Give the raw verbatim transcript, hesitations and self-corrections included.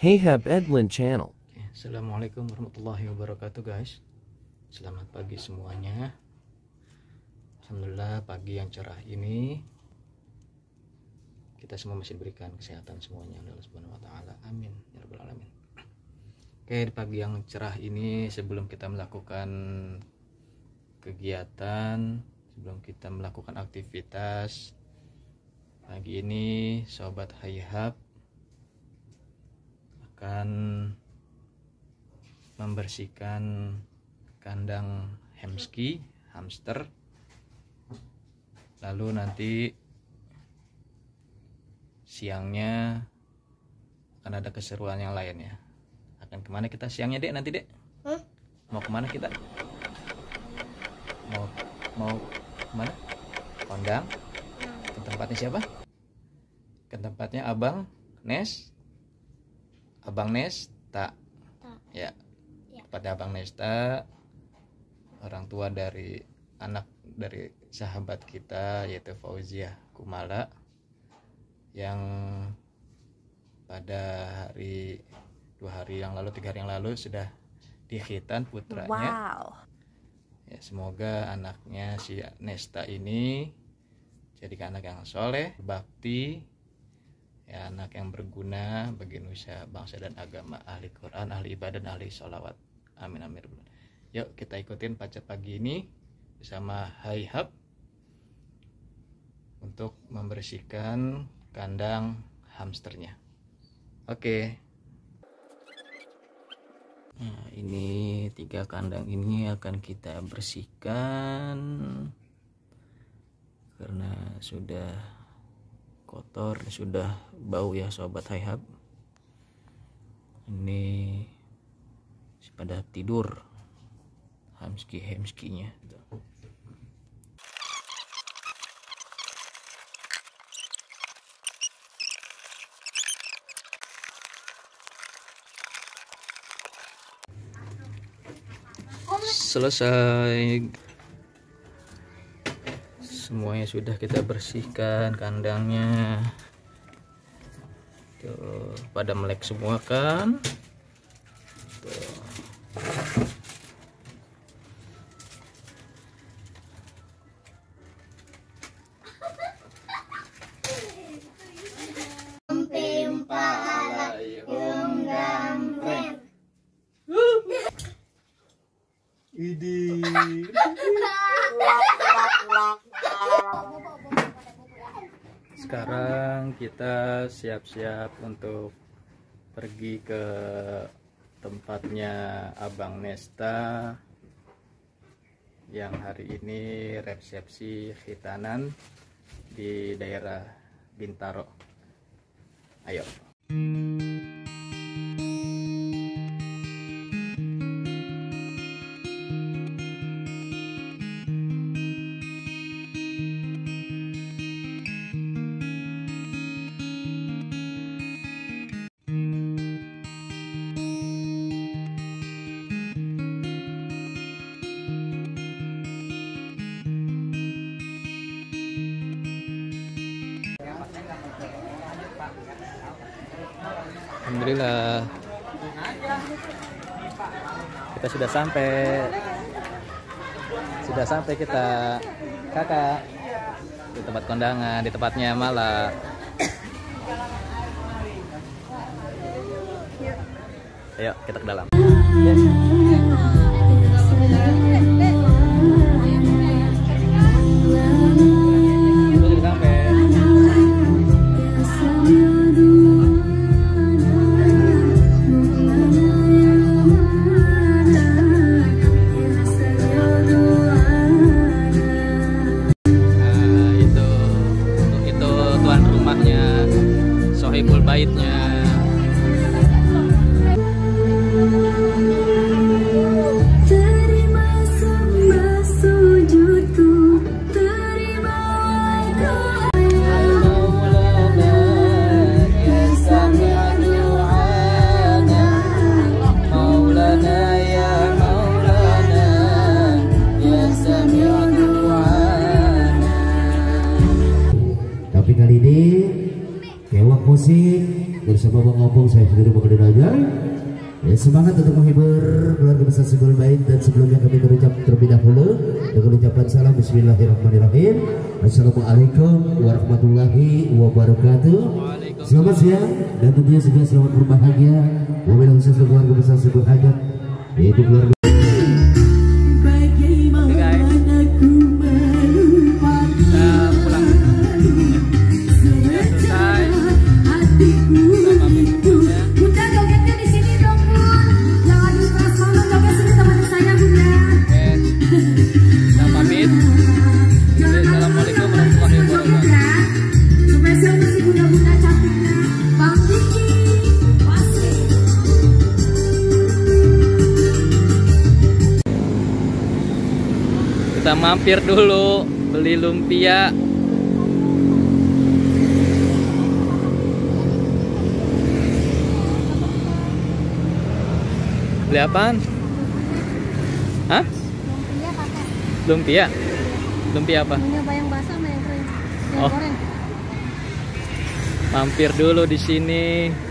Hayhab Edlin Channel. Assalamualaikum warahmatullahi wabarakatuh guys. Selamat pagi semuanya. Alhamdulillah pagi yang cerah ini kita semua masih diberikan kesehatan semuanya oleh Allah Subhanahu wa taala. Amin ya rabbal alamin. Oke, di pagi yang cerah ini sebelum kita melakukan kegiatan, sebelum kita melakukan aktivitas pagi ini, sobat Hayhab akan membersihkan kandang hemski, hamster. Lalu nanti siangnya akan ada keseruan yang lain ya. Akan kemana kita siangnya dek nanti dek? Hmm? Mau kemana kita? Mau mau kemana? Kondang? Ke tempatnya siapa? Ke tempatnya Abang Nes? Abang Nesta, ya, ya. Pada Abang Nesta, orang tua dari anak dari sahabat kita yaitu Fauziah Kumala yang pada hari dua hari yang lalu tiga hari yang lalu sudah dikhitan putranya. Wow. Ya, semoga anaknya si Nesta ini jadi anak yang soleh, bakti. Ya, anak yang berguna bagi nusa bangsa dan agama, ahli Quran, ahli ibadah, ahli sholawat. Amin amin. Yuk kita ikutin Paca pagi ini bersama Hayhab untuk membersihkan kandang hamsternya. Oke. Nah, ini tiga kandang ini akan kita bersihkan karena sudah kotor, sudah bau ya sobat Hayhab. Ini pada tidur hamski hamskinya. Selesai. Semuanya sudah kita bersihkan kandangnya. Tuh, pada melek semua kan? Tuh. Idi. Sekarang kita siap-siap untuk pergi ke tempatnya Abang Nesta yang hari ini resepsi khitanan di daerah Bintaro. Ayo. Alhamdulillah kita sudah sampai sudah sampai kita kakak di tempat kondangan, di tempatnya Mala. Ayo kita ke dalam. Sohibul baitnya. Terima berbahagia. Ya, semangat untuk menghibur keluarga besar Sibul Bait. Dan sebelumnya kami berucap terlebih dahulu dengan ucapan salam bismillahirrahmanirrahim. Assalamualaikum warahmatullahi wabarakatuh. Selamat siang dan tentunya juga selamat berbahagia. Wabillahi khusus keluarga besar Sibul Hajat, yaitu keluarga. Kita mampir dulu beli lumpia. Beli apaan? Hah? Lumpia kakak. Lumpia? Lumpia apa? Nyoba yang basah sama yang kering. Yang Oh. goreng. Mampir dulu di sini.